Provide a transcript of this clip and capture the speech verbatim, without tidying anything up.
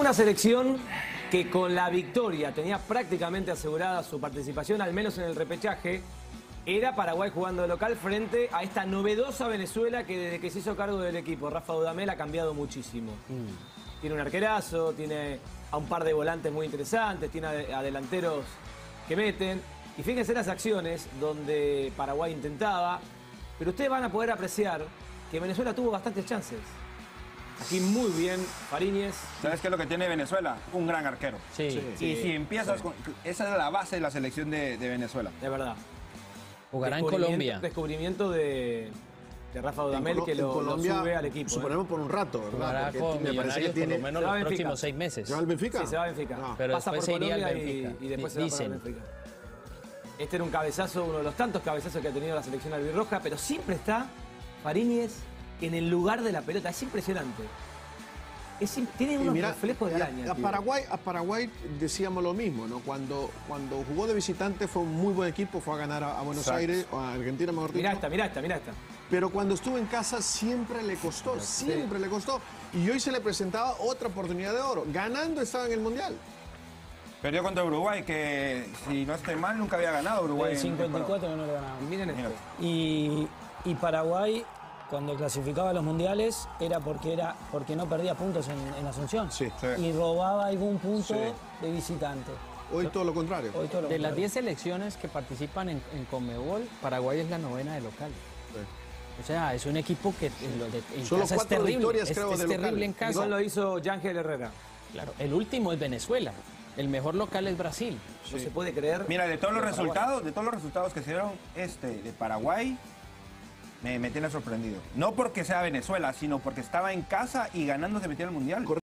Una selección que con la victoria tenía prácticamente asegurada su participación, al menos en el repechaje. Era Paraguay jugando de local frente a esta novedosa Venezuela que desde que se hizo cargo del equipo Rafa Dudamel ha cambiado muchísimo. Mm. Tiene un arquerazo, tiene a un par de volantes muy interesantes, tiene a delanteros que meten. Y fíjense las acciones donde Paraguay intentaba, pero ustedes van a poder apreciar que Venezuela tuvo bastantes chances. Aquí muy bien, Fariñez. ¿Sabes qué es lo que tiene Venezuela? Un gran arquero. Sí. sí sí y si empiezas sí. con... Esa es la base de la selección de, de Venezuela. De verdad. Jugará en Colombia. Descubrimiento de, de Rafa Dudamel que lo, Colombia, lo sube al equipo. Suponemos ¿eh? por un rato, ¿verdad? Jugará con Millonarios por lo menos los próximos seis meses. ¿Se va al Benfica? Sí, se va al Benfica. No. Pero pasa después por se iría Colombia al Benfica. Y, y después Dicen. se va para el Benfica. Este era un cabezazo, uno de los tantos cabezazos que ha tenido la selección albirroja, pero siempre está Fariñez en el lugar de la pelota. Es impresionante. Es, tiene unos mira, reflejos de araña. A, a, Paraguay, a Paraguay decíamos lo mismo, ¿no? Cuando, cuando jugó de visitante fue un muy buen equipo, fue a ganar a, a Buenos Exacto. Aires, o a Argentina, mejor dicho. Mirá esta, mirá esta, mirá esta. Pero cuando estuvo en casa siempre le costó, sí. siempre le costó. Y hoy se le presentaba otra oportunidad de oro. Ganando estaba en el Mundial. Perdió contra Uruguay, que si no estoy mal, nunca había ganado Uruguay. En cincuenta y cuatro que no le ganaban. Y miren esto. Y, y Paraguay, cuando clasificaba a los mundiales, era porque, era porque no perdía puntos en, en Asunción. Sí, sí. Y robaba algún punto sí. de visitante. Hoy todo lo contrario. Hoy todo lo de contrario. las diez selecciones que participan en, en Conmebol, Paraguay es la novena de local. Sí. O sea, es un equipo que en, lo de, en Solo casa cuatro es terrible. victorias, es, creo, es de terrible local. en casa. El gol lo hizo Yángel Herrera. Claro, el último es Venezuela. El mejor local es Brasil. Sí. No se puede creer. Mira, de todos los resultados, de todos los resultados que se dieron, este de Paraguay me, me tiene sorprendido. No porque sea Venezuela, sino porque estaba en casa y ganando se metió al Mundial.